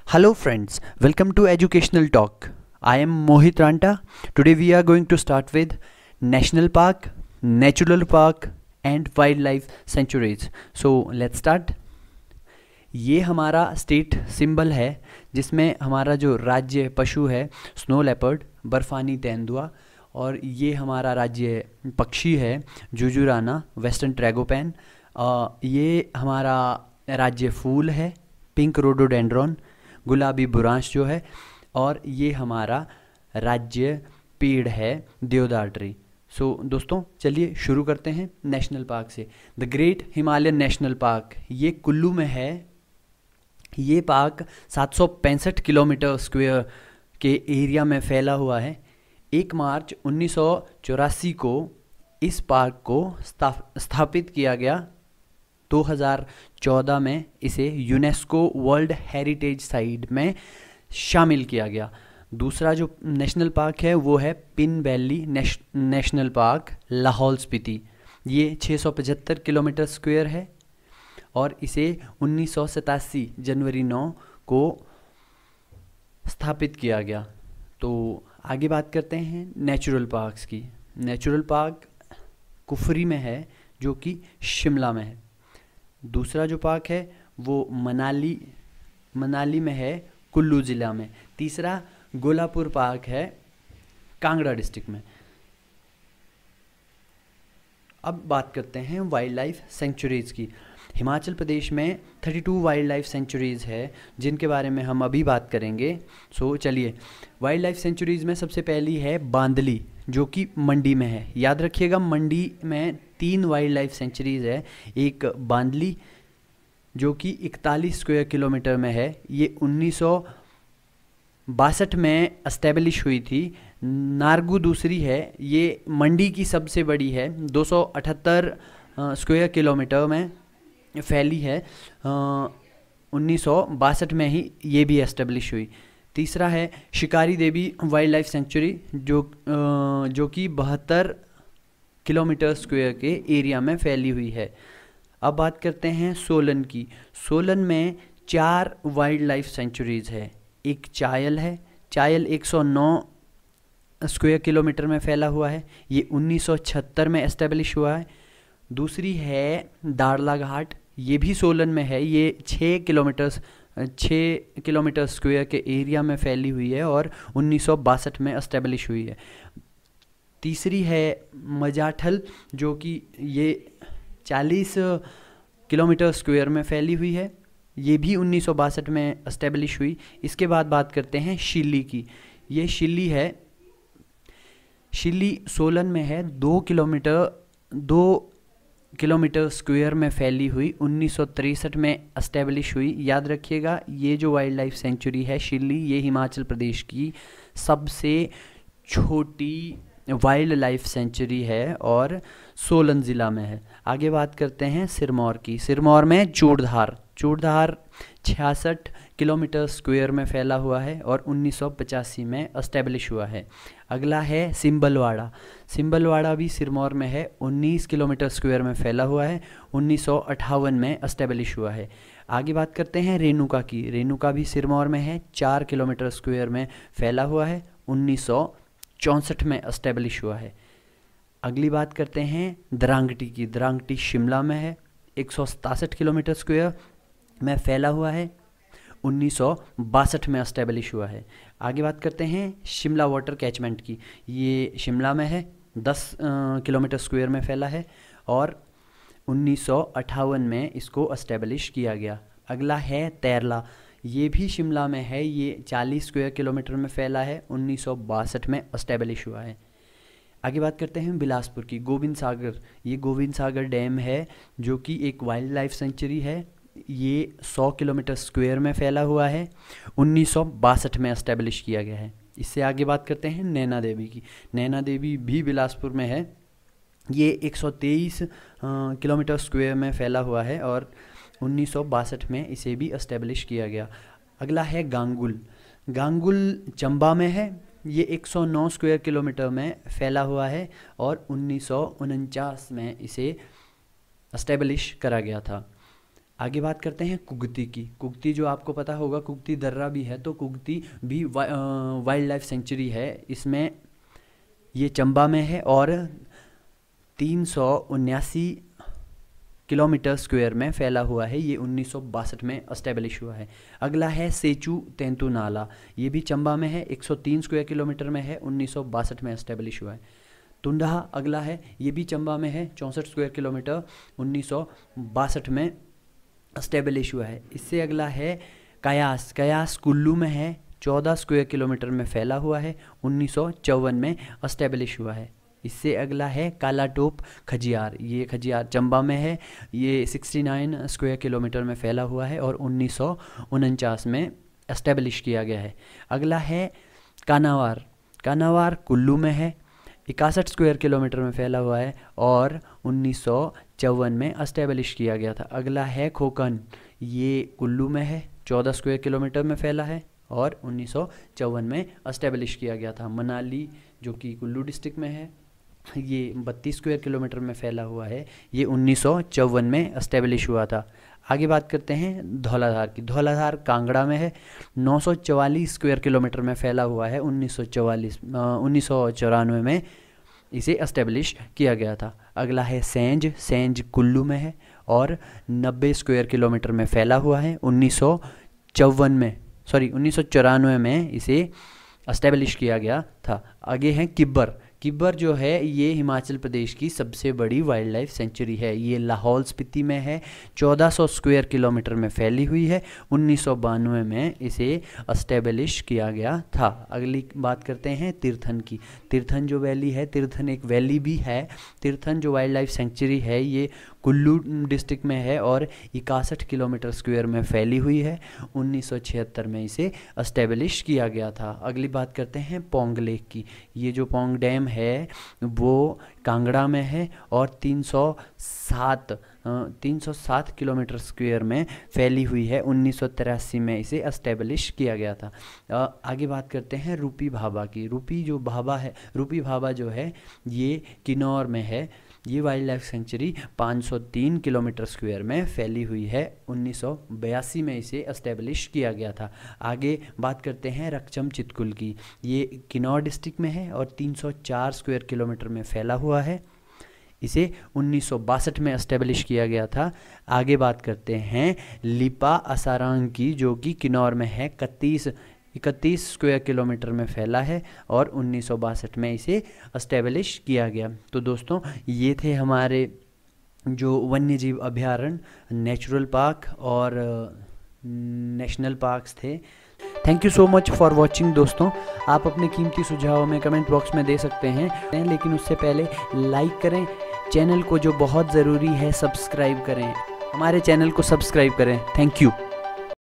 Hello friends, welcome to Educational Talk. I am Mohit Ranta. Today we are going to start with National Park, Natural Park and Wildlife Sanctuaries. So let's start. ये हमारा state symbol है जिसमें हमारा जो राज्य पशु है snow leopard बर्फानी तेंदुआ, और ये हमारा राज्य पक्षी है जुजुराना वेस्टर्न ट्रैगोपैन। ये हमारा राज्य फूल है पिंक रोडोडेंड्रॉन गुलाबी बुरांश जो है, और ये हमारा राज्य पेड़ है देवदार ट्री। सो दोस्तों चलिए शुरू करते हैं नेशनल पार्क से। The Great Himalayan National Park ये कुल्लू में है। ये पार्क 765 किलोमीटर स्क्वायर के एरिया में फैला हुआ है। 1 मार्च 1984 को इस पार्क को स्थापित किया गया। 2014 में इसे यूनेस्को वर्ल्ड हेरिटेज साइट में शामिल किया गया। दूसरा जो नेशनल पार्क है वो है Pin Valley National Park Lahaul Spiti. ये 675 किलोमीटर स्क्वायर है और इसे 1987 जनवरी 9 को स्थापित किया गया। तो आगे बात करते हैं नेचुरल पार्क्स की। नेचुरल पार्क कुफरी में है जो कि शिमला में है। दूसरा जो पार्क है वो मनाली में है कुल्लू ज़िला में। तीसरा गोलापुर पार्क है कांगड़ा डिस्ट्रिक्ट में। अब बात करते हैं वाइल्ड लाइफ सेंचुरीज़ की। हिमाचल प्रदेश में 32 वाइल्ड लाइफ सेंचुरीज़ है जिनके बारे में हम अभी बात करेंगे। सो चलिए, वाइल्ड लाइफ सेंचुरीज़ में सबसे पहली है बांदली जो कि मंडी में है। याद रखिएगा में 3 वाइल्ड लाइफ सेंचुरीज़ है। एक बांदली जो कि 41 स्क्वायर किलोमीटर में है। ये 1962 में एस्टेब्लिश हुई थी। नारगू दूसरी है, ये मंडी की सबसे बड़ी है, 278 स्क्वायर किलोमीटर में फैली है। 1962 में ही ये भी एस्टेब्लिश हुई। तीसरा है शिकारी देवी वाइल्ड लाइफ सेंचुरी जो कि 72 किलोमीटर स्क्वायर के एरिया में फैली हुई है। अब बात करते हैं सोलन की। सोलन में 4 वाइल्ड लाइफ सेंचुरीज़ है। एक चायल है, चायल 109 स्क्वायर किलोमीटर में फैला हुआ है। ये 1976 में एस्टेब्लिश हुआ है। दूसरी है दाड़ला घाट, ये भी सोलन में है। ये 6 किलोमीटर स्क्वायर के एरिया में फैली हुई है और 1962 में एस्टेब्लिश हुई है। तीसरी है मजाठल जो कि ये 40 किलोमीटर स्क्वायर में फैली हुई है। ये भी 1962 में एस्टेब्लिश हुई। इसके बाद बात करते हैं शिल्ली की। ये शिल्ली है, शिल्ली सोलन में है। 2 किलोमीटर स्क्वायर में फैली हुई, 1963 में एस्टेब्लिश हुई। याद रखिएगा ये जो वाइल्ड लाइफ सेंचुरी है शिल्ली, ये हिमाचल प्रदेश की सबसे छोटी वाइल्ड लाइफ सेंचुरी है और सोलन ज़िला में है। आगे बात करते हैं सिरमौर की। सिरमौर में चूड़धार 66 किलोमीटर स्क्वायर में फैला हुआ है और 1985 में एस्टेब्लिश हुआ है। अगला है सिंबलवाड़ा। सिंबलवाड़ा भी सिरमौर में है, 19 किलोमीटर स्क्वायर में फैला हुआ है, 1958 में एस्टेब्लिश हुआ है। आगे बात करते हैं रेणुका की। रेणुका भी सिरमौर में है, 4 किलोमीटर स्क्वायर में फैला हुआ है, 1964 में एस्टेब्लिश हुआ है। अगली बात करते हैं दरांगटी की। दरांगटी शिमला में है, 167 किलोमीटर स्क्वायर में फैला हुआ है, 1962 में एस्टेब्लिश हुआ है। आगे बात करते हैं शिमला वाटर कैचमेंट की। ये शिमला में है, 10 किलोमीटर स्क्वायर में फैला है और 1958 में इसको एस्टेब्लिश किया गया। अगला है तैरला। ये भी शिमला में है, ये 40 स्क्वायर किलोमीटर में फैला है, 1962 में एस्टेब्लिश हुआ है। आगे बात करते हैं बिलासपुर की। गोविंद सागर। ये गोविंद सागर डैम है जो कि एक वाइल्ड लाइफ सेंचुरी है। ये 100 किलोमीटर स्क्वायर में फैला हुआ है, 1962 में एस्टेब्लिश किया गया है। इससे आगे बात करते हैं नैना देवी की। नैना देवी भी बिलासपुर में है। ये 123 किलोमीटर स्क्वायर में फैला हुआ है और 1962 में इसे भी एस्टेब्लिश किया गया। अगला है गांगुल। गांगुल चंबा में है। ये 109 स्क्वायर किलोमीटर में फैला हुआ है और 1949 में इसे एस्टेब्लिश करा गया था। आगे बात करते हैं कुगती की। कुगती जो आपको पता होगा, कुगती दर्रा भी है, तो कुगती भी वाइल्ड लाइफ सेंचुरी है। इसमें ये चंबा में है और 379 किलोमीटर स्क्वायर में फैला हुआ है। ये 1962 में एस्टेब्लिश हुआ है। अगला है सेचू तेंतु नाला, ये भी चंबा में है, 103 स्क्वायर किलोमीटर में है, 1962 में एस्टेब्लिश हुआ है। तुंडहा अगला है, ये भी चंबा में है, 64 स्क्वायर किलोमीटर, 1962 में एस्टेब्लिश हुआ है। इससे अगला है कयास। कयास कुल्लू में है, 14 स्क्वायर किलोमीटर में फैला हुआ है, 1954 में एस्टेब्लिश हुआ है। इससे अगला है कालाटोप खजियार। ये खजियार चंबा में है, ये 69 स्क्वायर किलोमीटर में फैला हुआ है और 1949 में एस्टेब्लिश किया गया है। अगला है कानावार। कानावार कुल्लू में है, 61 स्क्वायर किलोमीटर में फैला हुआ है और 1954 में एस्टेब्लिश किया गया था। अगला है खोकन, ये कुल्लू में है, 14 स्क्वायर किलोमीटर में फैला है और 1954 में एस्टेब्लिश किया गया था। मनाली जो कि कुल्लू डिस्ट्रिक्ट में है, ये 32 स्क्वायर किलोमीटर में फैला हुआ है, ये 1954 में एस्टेब्लिश हुआ था। आगे बात करते हैं धौलाधार की। धौलाधार कांगड़ा में है, 944 स्क्वायर किलोमीटर में फैला हुआ है, 1994 में इसे एस्टेब्लिश किया गया था। अगला है सेंज। सेंज कुल्लू में है और 90 स्क्वायर किलोमीटर में फैला हुआ है, 1994 में इसे एस्टेब्लिश किया गया था। आगे है किब्बर। किब्बर जो है ये हिमाचल प्रदेश की सबसे बड़ी वाइल्ड लाइफ सेंचुरी है। ये लाहौल स्पीति में है, 1400 स्क्वायर किलोमीटर में फैली हुई है, 1992 में इसे एस्टेब्लिश किया गया था। अगली बात करते हैं तीर्थन की। तीर्थन जो वैली है, तीर्थन एक वैली भी है। तीर्थन जो वाइल्ड लाइफ सेंचुरी है ये कुल्लू डिस्ट्रिक्ट में है और 61 किलोमीटर स्क्वायर में फैली हुई है, 1976 में इसे एस्टेब्लिश किया गया था। अगली बात करते हैं पोंग लेक की। ये जो पोंग डैम है वो कांगड़ा में है और 307 किलोमीटर स्क्वायर में फैली हुई है, 1983 में इसे एस्टेब्लिश किया गया था। आगे बात करते हैं रूपी भाभा की। रूपी भाभा जो है ये किन्नौर में है। ये wildlife sanctuary 503 kilometre square में फैली हुई है, 1982 में इसे एस्टेब्लिश किया गया था। आगे बात करते हैं रक्षम चितकुल की। ये किन्नौर डिस्ट्रिक्ट में है और 304 स्क्वायर किलोमीटर में फैला हुआ है, इसे 1962 में एस्टेब्लिश किया गया था। आगे बात करते हैं लिपा असारांग की, जो कि किन्नौर में है, 31 स्क्वायर किलोमीटर में फैला है और 1962 में इसे एस्टेब्लिश किया गया। तो दोस्तों ये थे हमारे जो वन्यजीव अभयारण्य, नेचुरल पार्क और नेशनल पार्क्स थे। Thank you so much for watching दोस्तों। आप अपने कीमती सुझाव में कमेंट बॉक्स में दे सकते हैं, लेकिन उससे पहले लाइक करें चैनल को, जो बहुत ज़रूरी है, सब्सक्राइब करें, हमारे चैनल को सब्सक्राइब करें। Thank you.